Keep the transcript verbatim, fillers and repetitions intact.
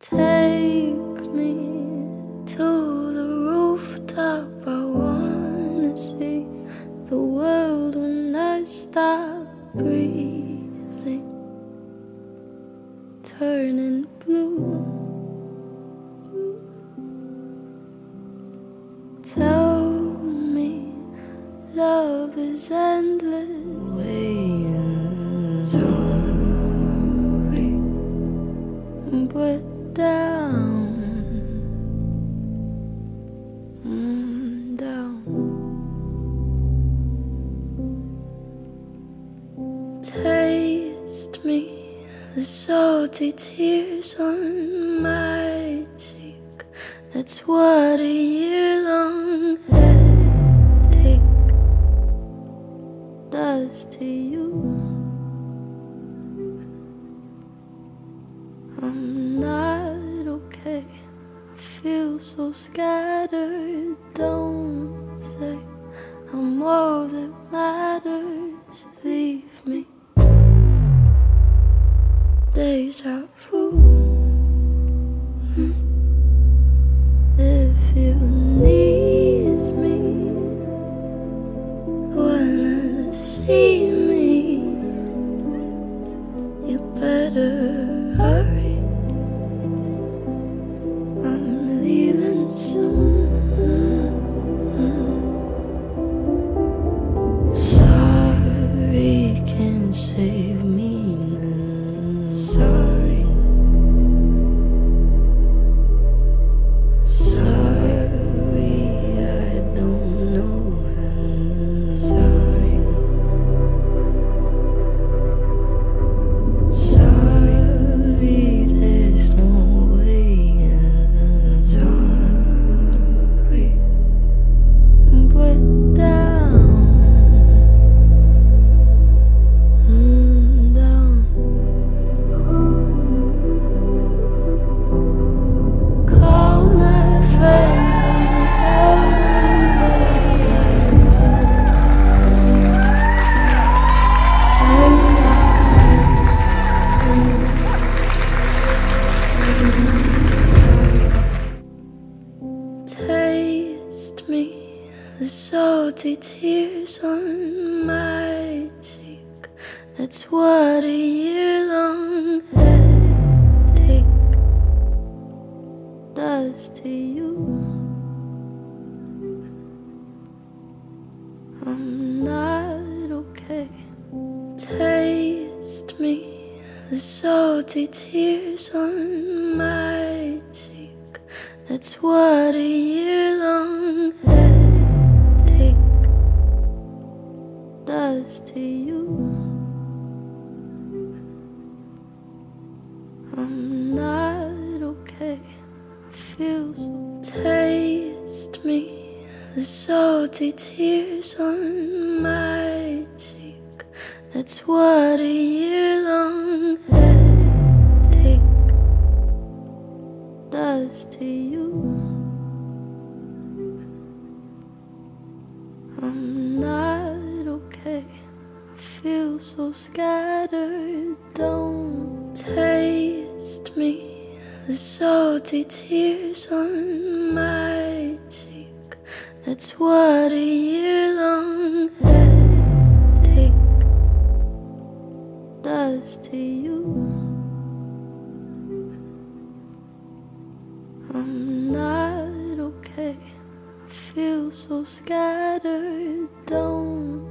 Take me to the rooftop. I wanna see the world when I stop breathing, turning blue. Tell me love is endless. Sorry, but down, mm, down. Taste me, the salty tears on my cheek. That's what a year-long headache does to you. I'm not okay, I feel so scattered. Don't say I'm all that matters. Leave me. Deja vu. If you need me, wanna see me, you better hurry. I'm leaving soon. Sorry can't save me now. Sorry. Sorry, I don't know how. Sorry. Sorry, there's no way out. Sorry, but down, mm, down. Call my friends and tell them that I'm not. Taste me, the salty tears on my cheek. That's what a year-long headache does to you. I'm not okay. Taste me, the salty tears on my cheek. That's what a year-long headache does to you. I'm not okay, I feel so. Taste me, the salty tears on my cheek. That's what a year-long headache does to you. I'm not okay, I feel so scattered. Don't taste me, the salty tears on my cheek. That's what a year-long headache does to you. I'm not okay, I feel so scattered. Don't